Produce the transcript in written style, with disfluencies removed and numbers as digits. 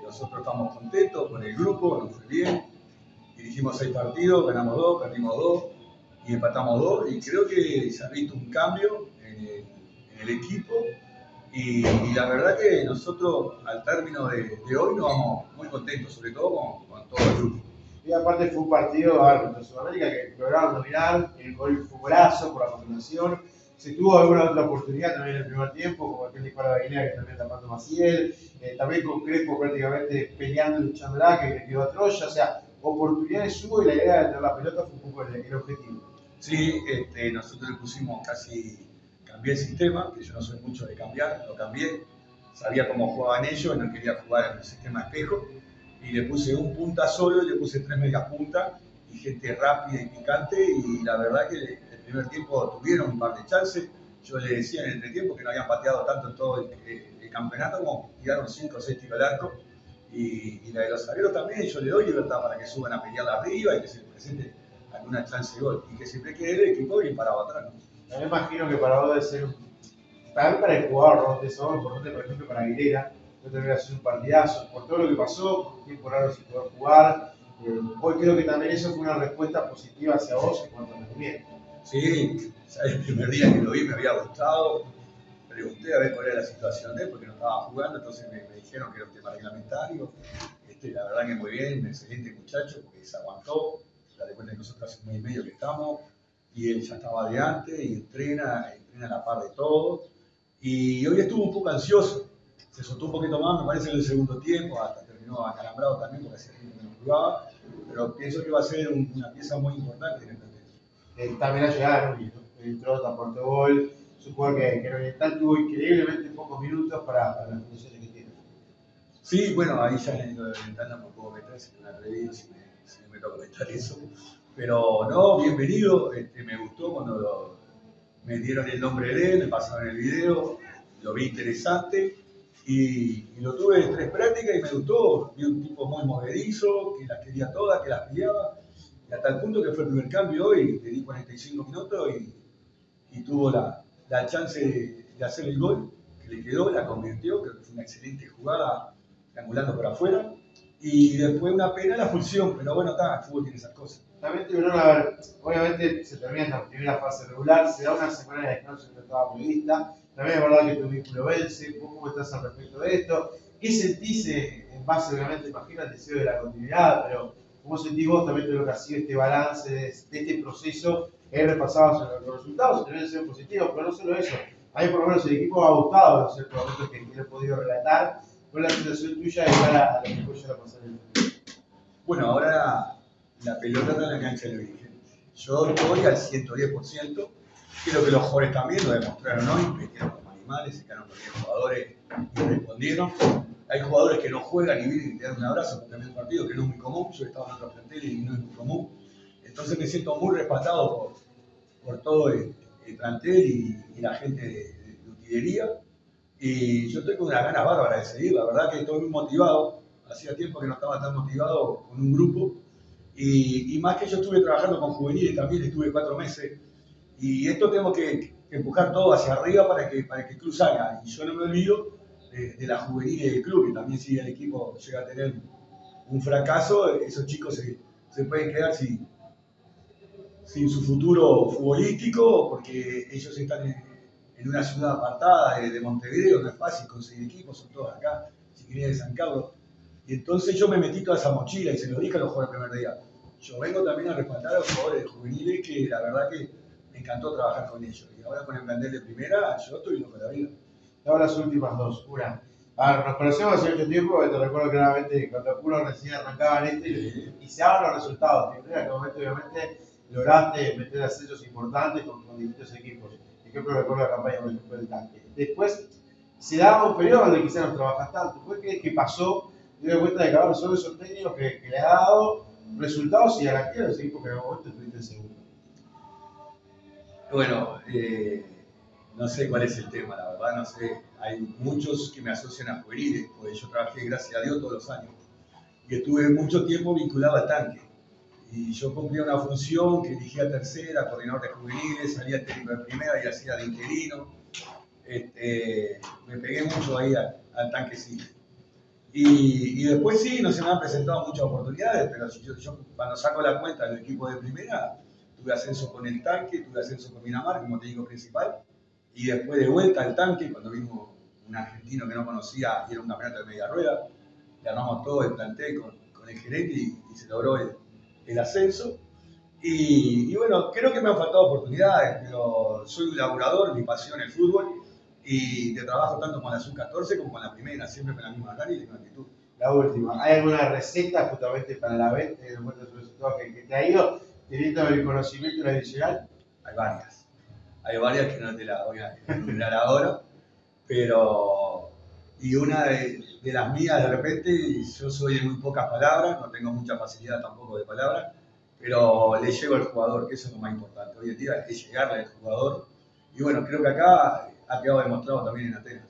nosotros estamos contentos con el grupo, nos fue bien. Dirigimos 6 partidos, ganamos 2, perdimos 2 y empatamos 2. Y creo que se ha visto un cambio en el equipo. Y la verdad que nosotros al término de hoy nos vamos muy contentos, sobre todo con todo el grupo. Y aparte fue un partido contra Sudamérica que lograron dominar, el gol fue golazo por la combinación. Se tuvo alguna otra oportunidad también en el primer tiempo, como aquel disparo de Guinea que también tapando Maciel, también con Crespo prácticamente peleando y luchándola, que le quedó a Troya. O sea, oportunidades hubo y la idea de tener la pelota fue un poco el objetivo. Sí, nosotros le pusimos cambié el sistema, que yo no soy mucho de cambiar, lo cambié. Sabía cómo jugaban ellos, no quería jugar en el sistema espejo. Y le puse un punta solo, y le puse 3 medias puntas y gente rápida y picante. Y la verdad que el primer tiempo tuvieron un par de chances. Yo le decía en el entretiempo que no habían pateado tanto en todo el campeonato, como tiraron 5 o 6 tiros al arco. Y la de los zagueros también, yo le doy libertad para que suban a pelear arriba y que se presente alguna chance de gol. Y que siempre quede el equipo bien parado atrás, ¿no? Me imagino que para vos debe ser también para el jugador, ¿no? Eso es importante, por ejemplo, para Aguilera. No tendría que ser un partidazo por todo lo que pasó, por un tiempo raro sin poder jugar. Hoy creo que también eso fue una respuesta positiva hacia vos en cuanto al rendimiento. Sí, ya el primer día que lo vi me había gustado. Pregunté a ver cuál era la situación de él porque no estaba jugando, entonces me dijeron que era un tema reglamentario. La verdad que muy bien, un excelente muchacho porque se aguantó. Ya de cuenta que nosotros hace un mes y medio que estamos y él ya estaba de antes y entrena a la par de todos. Y hoy estuvo un poco ansioso, se soltó un poquito más, me parece, en el segundo tiempo, hasta terminó acalambrado también porque hacía tiempo que no jugaba, pero pienso que va a ser una pieza muy importante en el plantel. También ha llegado, ¿no? Entró, aportó gol, es un jugador que en Oriental tuvo increíblemente pocos minutos para las condiciones que tiene. Sí, bueno, ahí ya en lo de Oriental no me puedo meter, si me atreví, si me meto a comentar eso. Pero no, bienvenido, me gustó cuando me dieron el nombre de él, me pasaron el video, lo vi interesante y lo tuve en 3 prácticas y me gustó. Vi un tipo muy movedizo, que las quería todas, que las peleaba, y hasta el punto que fue el primer cambio hoy, le di 45 minutos y tuvo la chance de hacer el gol, que le quedó, la convirtió, creo que fue una excelente jugada, triangulando por afuera. Y después una pena la expulsión, pero bueno, está, el fútbol tiene esas cosas. También tuvieron, a ver, obviamente se termina esta primera fase regular, se da una semana de descanso que estaba prevista. También es verdad que tu vínculo vence. ¿Vos cómo estás al respecto de esto? ¿Qué sentís en base, obviamente, imagino el deseo de la continuidad, pero cómo sentís vos también de lo que ha sido este balance de este proceso? He repasado sobre los resultados, que deben ser positivos, pero no solo eso. A mí, por lo menos, el equipo me ha gustado en ciertos momentos que he podido relatar. ¿Cuál es la sensación tuya de cara a lo que puede llegar a pasar en el futuro? Bueno, ahora la pelota está en la cancha del origen. Yo estoy al 110%. Creo que los jugadores también lo demostraron hoy, metieron como animales, se quedaron con 10 jugadores y respondieron. Hay jugadores que no juegan y vienen y te dan un abrazo porque también es un partido que no es muy común. Yo he estado en otros planteles y no es muy común. Entonces me siento muy respaldado por todo el plantel y la gente de utilería. Y yo estoy con una ganas bárbara de seguir. La verdad que estoy muy motivado. Hacía tiempo que no estaba tan motivado con un grupo. Y más que yo estuve trabajando con juveniles también, estuve 4 meses. Y esto tengo que empujar todo hacia arriba para que el club salga. Y yo no me olvido de la juvenil del club, que también si el equipo llega a tener un fracaso, esos chicos se pueden quedar sin su futuro futbolístico, porque ellos están en una ciudad apartada de Montevideo, no es fácil conseguir equipos, son todos acá, chiquilines de San Carlos. Y entonces yo me metí toda esa mochila y se lo dije a los jugadores el primer día. Yo vengo también a respaldar a los jugadores juveniles que la verdad que me encantó trabajar con ellos. Y ahora con el plantel de primera, yo estoy loco de la vida. Ahora las últimas dos. Una, a ver, nos conocemos hace mucho tiempo, te recuerdo claramente cuando uno recién arrancaba en este y se daban los resultados. En aquel momento, obviamente, lograste meter ascensos importantes con distintos equipos. Por ejemplo, recuerdo la campaña con el Club del Tanque. Después, se daba un periodo donde quizás no trabajas tanto. ¿Fue que pasó? Me doy cuenta de que ahora son esos técnicos que le ha dado resultados y garantía a los equipos que en algún momento estuviste en segundo. Bueno, no sé cuál es el tema, la verdad, no sé. Hay muchos que me asocian a juveniles, porque yo trabajé, gracias a Dios, todos los años. Y estuve mucho tiempo vinculado al tanque. Y yo cumplía una función que dirigía tercera, coordinador de juveniles, salía técnico de primera y hacía de interino. Me pegué mucho ahí al tanque sí. Y después sí, no se me han presentado muchas oportunidades, pero yo cuando saco la cuenta del equipo de primera, tuve ascenso con el Tanque, tuve ascenso con Miramar como técnico principal, y después de vuelta al Tanque, cuando vino un argentino que no conocía y era un campeonato de media rueda, le armamos todo el plantel con el gerente y se logró el ascenso. Y bueno, creo que me han faltado oportunidades, pero soy un laburador, mi pasión es el fútbol, y te trabajo tanto con la sub-14 como con la primera, siempre con la misma gana y la misma actitud. La última, ¿hay alguna receta justamente para la venta de los resultados que te ha ido teniendo el conocimiento adicional? Hay varias que no te las voy a enumerar ahora, pero y una de las mías de repente, yo soy de muy pocas palabras, no tengo mucha facilidad tampoco de palabras, pero le llego al jugador, que eso es lo más importante. Hoy en día es llegarle al jugador, y bueno, creo que acá ha quedado demostrado también en Atenas.